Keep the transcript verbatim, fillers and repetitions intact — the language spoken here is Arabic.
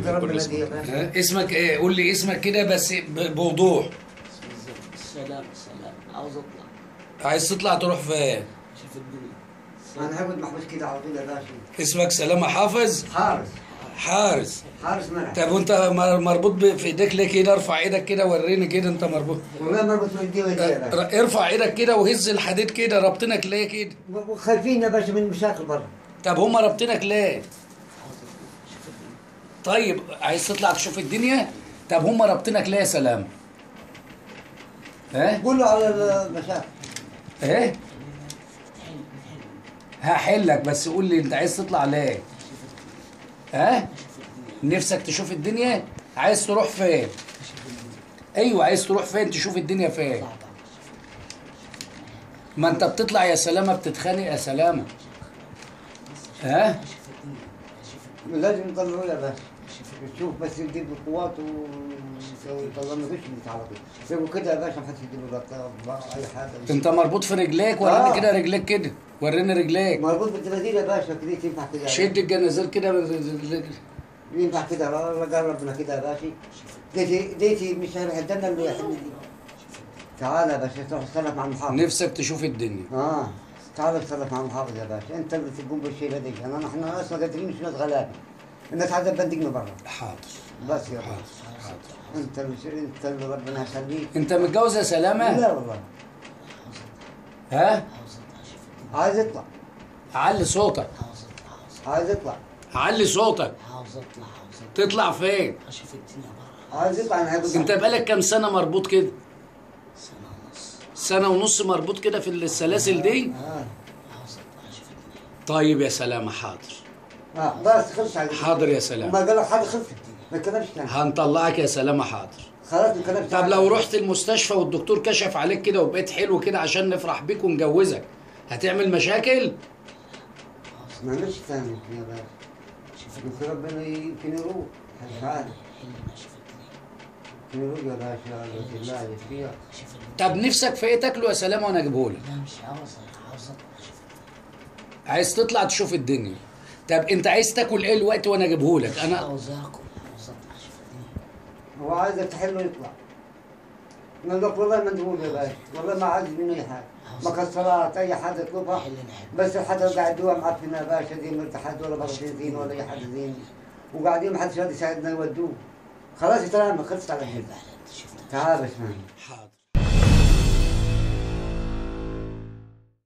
انت ربنا دي يا باشا. اسمك ايه؟ قول لي اسمك كده بس بوضوح. سلام سلام، عاوز اطلع. عايز تطلع تروح فين؟ شوف الدنيا. انا هقعد محبوس كده على طول يا باشا. اسمك سلامة حافظ؟ حارس. حارس. حارس منع. طب وانت مربوط في ايديك ليه كده؟ ارفع ايدك كده وريني كده انت مربوط. والله مربوط في ايدي ويدي يا باشا. ارفع ايدك كده وهز الحديد كده، رابطينك ليه كده؟ خايفين يا باشا من مشاكل بره. طب هم رابطينك ليه؟ طيب عايز تطلع تشوف الدنيا؟ طب هم رابطينك ليه يا سلام؟ ها؟ قول له على المشاكل. ايه؟ هحلك بس قول لي انت عايز تطلع ليه؟ ها؟ نفسك تشوف الدنيا؟ عايز تروح فين؟ ايوه عايز تروح فين تشوف الدنيا فين؟ ما انت بتطلع يا سلامة بتتخانق يا سلامة. ها؟ لازم نطلعوه يا باشا. شوف بس يجيب القوات ويطلعنا فيش على طول. سيبوا كده يا باشا ما حدش يديله اي حاجه. انت مربوط في رجليك، وريني آه. كده رجليك كده، وريني رجليك. مربوط بالتنازيل يا باشا كده تنفع كده. شد الجنازير كده برجليك. ينفع كده الله قال ربنا كده يا باشا. ديتي ديتي مش هيحدنا اللي يحل. تعال يا باشا تروح تصرف مع المحافظ. نفسك تشوف الدنيا. اه تعال تصرف مع المحافظ يا باشا، انت اللي تقوم بالشيء هذا. انا احنا اصلا قادرين مش ناس غلابه. الناس عايزه تبندقنا برا. حاضر. بس يا باشا. حاضر. انت اللي انت اللي ربنا يخليك. انت متجوز يا سلامة؟ لا والله. ها؟ عايز يطلع. علي صوتك. عايز يطلع. علي صوتك. عاوز اطلع عاوز اطلع. تطلع فين؟ اشوف الدنيا بره. عايز يطلع انا هقول. انت بقالك كام سنة مربوط كده؟ سنة ونص. سنة ونص مربوط كده في السلاسل دي؟ اه عاوز اطلع اشوف الدنيا. طيب يا سلامة حاضر. اه بس خلص عليك. حاضر يا سلام. ما قال لك حاجه خلصت. ما كلامش تاني. هنطلعك يا سلامة حاضر. خلاص ما كلامش. طب لو رحت المستشفى والدكتور كشف عليك كده وبقيت حلو كده عشان نفرح بيك ونجوزك، هتعمل مشاكل؟ ما عملش تاني يا باشا. يمكن ربنا يمكن يروح. مش عارف. يمكن يروح يا باشا. الله يشفيها. طب نفسك في ايه تاكله يا سلامة وانا اجيبهولك؟ لا مش عاوز عاوز اطلع اشوف الدنيا. عايز تطلع تشوف الدنيا. طب انت عايز تاكل ايه الوقت وانا اجيبهولك؟ انا عاوز اكل، عاوز اطلع اشوف الدنيا. هو عايزك تحله يطلع. نقول لك والله ما ندور يا باشا، والله ما عايز منه اي حاجه. مكسرات اي حاجه يطلبها. بس الحاجه قاعد جوا معفنه يا باشا دي مرتاحات ولا بطاطين زين ولا اي حاجه زين. وقاعدين ما حدش راضي يساعدنا يودوه. خلاص تمام خلصت على الحين. تعال بس معي. حاضر.